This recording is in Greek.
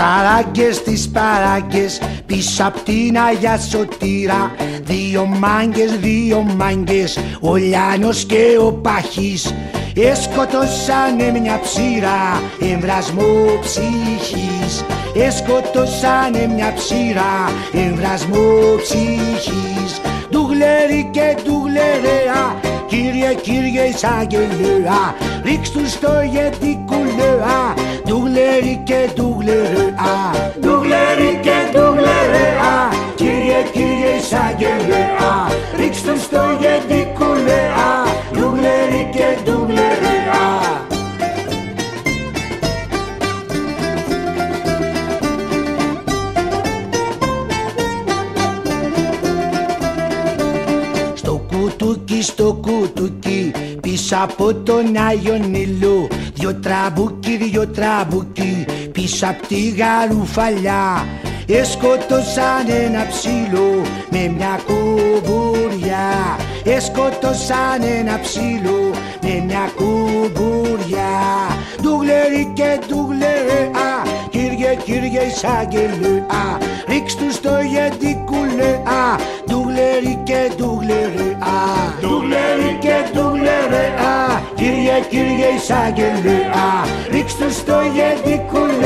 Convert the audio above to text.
παράγκες, τις παράγκες, πίσω απ' την Αγιά Σωτήρα. Δύο μάγκες, ο Λιάνος και ο Παχής, εσκοτώσανε μια ψήρα, εμβρασμό ψυχής. Εσκοτώσανε μια ψήρα, εμβρασμό ψυχής. Ντουγλέρι και ντουγλερέα, κύριε εισαγγελέα, ρίξ' τους στο γεντικουλέα. Ντουγλέρι και ντουγλερέα, ντουγλέρι και ντουγλερέα, κύριε εισαγγελέα, ρίξ' τους στο γεντικουλέα. Ντουγλέρι και ντουγλερέα. Στο κουτουκί, πίσω από τον Άγιον Ήλιο, δυο τραμπούκι, πίσω απ' τη Γαρουφαλιά, εσκότωσαν ένα ψήλο με μια κουμπουριά. Εσκότωσαν ένα ψήλο με μια κουμπουριά. Ντουγλέρι και ντουγλερέα, κύριε εισαγγελέα, ρίξ' τους στο γεντικουλέα. Ντουγλέρι και ντουγλερέα, ντουγλέρι και ντουγλερέα, κύριε εισαγγελέα, ρίξ' τους στο γεντικουλέα.